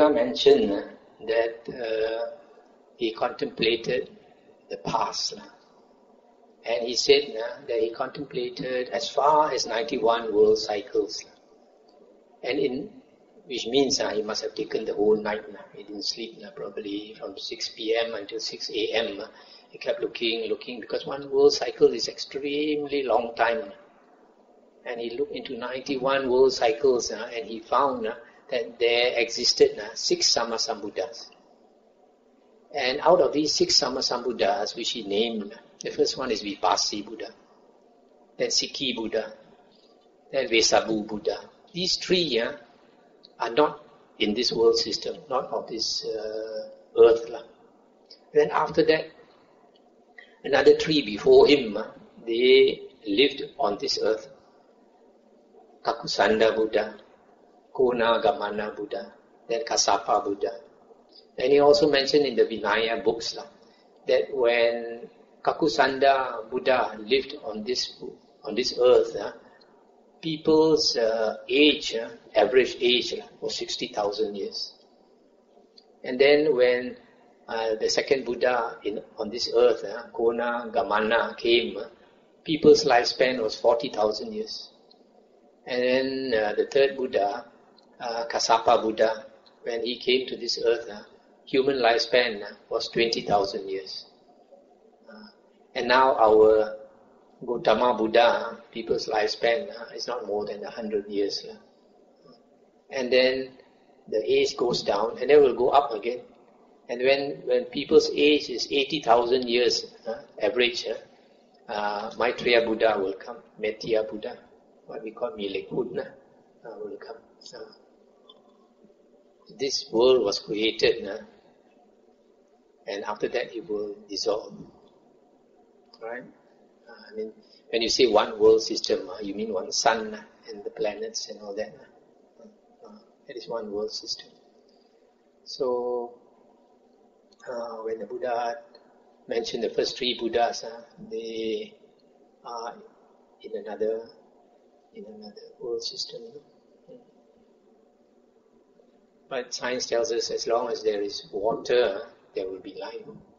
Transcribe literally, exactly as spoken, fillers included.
Buddha mentioned uh, that uh, he contemplated the past. Uh, and he said uh, that he contemplated as far as ninety-one world cycles. And in, which means uh, he must have taken the whole night. Uh, he didn't sleep uh, probably from six p.m. until six a.m. Uh, he kept looking, looking, because one world cycle is extremely long time. Uh, and he looked into ninety-one world cycles uh, and he found uh, that there existed uh, six Sammasambuddhas. And out of these six Sammasambuddhas, which he named, the first one is Vipassi Buddha, then Sikhi Buddha, then Vesabu Buddha. These three uh, are not in this world system, not of this uh, earth. Uh. Then after that, another three before him, uh, they lived on this earth. Kakusanda Buddha, Kona Gamana Buddha, then Kassapa Buddha. And he also mentioned in the Vinaya books uh, that when Kakusanda Buddha lived on this on this earth, uh, people's uh, age, uh, average age, uh, was sixty thousand years. And then when uh, the second Buddha in, on this earth, uh, Kona Gamana, came, uh, people's lifespan was forty thousand years. And then uh, the third Buddha, uh, Kassapa Buddha, when he came to this earth, uh, human lifespan uh, was twenty thousand years. Uh, and now our Gautama Buddha, people's lifespan uh, is not more than one hundred years. Uh. And then the age goes down and then will go up again. And when, when people's age is eighty thousand years, uh, average, uh, uh, Maitreya Buddha will come, Metteyya Buddha, what we call Milik Buddha, uh, will come. Uh, this world was created, uh, and after that it will dissolve. Right? Uh, I mean, when you say one world system, uh, you mean one sun uh, and the planets and all that. Uh, uh, that is one world system. So, uh, when the Buddha mentioned the first three Buddhas, uh, they are in another in another world system. But science tells us as long as there is water, there will be life.